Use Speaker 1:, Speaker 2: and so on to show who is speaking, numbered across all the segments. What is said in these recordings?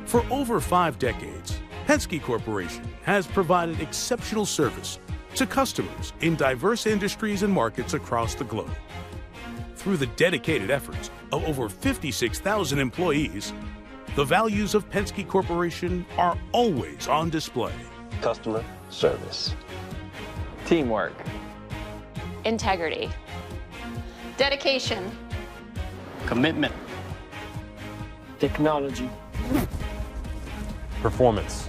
Speaker 1: For over 5 decades, Penske Corporation has provided exceptional service to customers in diverse industries and markets across the globe. Through the dedicated efforts of over 56,000 employees, the values of Penske Corporation are always on display.
Speaker 2: Customer service.
Speaker 3: Teamwork.
Speaker 4: Integrity. Dedication.
Speaker 2: Commitment.
Speaker 3: Technology.
Speaker 5: Performance.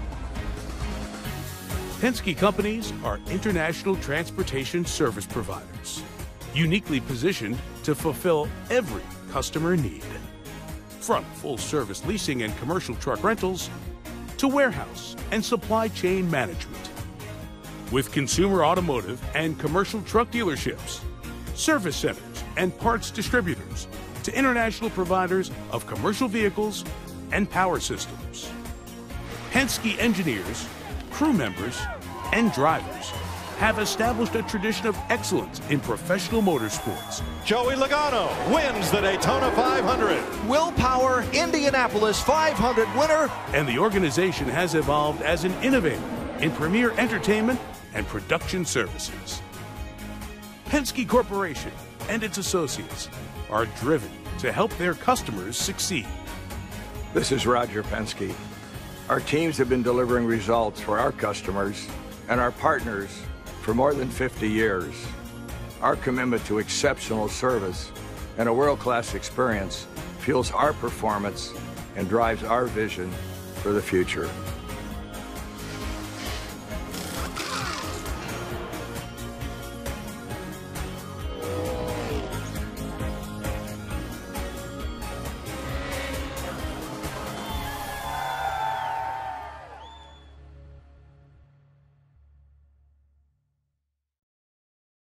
Speaker 1: Penske companies are international transportation service providers, uniquely positioned to fulfill every customer need. From full-service leasing and commercial truck rentals to warehouse and supply chain management. With consumer automotive and commercial truck dealerships, service centers and parts distributors to international providers of commercial vehicles and power systems. Penske engineers, crew members, and drivers have established a tradition of excellence in professional motorsports.
Speaker 6: Joey Logano wins the Daytona 500.
Speaker 7: Will Power Indianapolis 500 winner.
Speaker 1: And the organization has evolved as an innovator in premier entertainment and production services. Penske Corporation and its associates are driven to help their customers succeed.
Speaker 8: This is Roger Penske. Our teams have been delivering results for our customers and our partners for more than 50 years. Our commitment to exceptional service and a world-class experience fuels our performance and drives our vision for the future.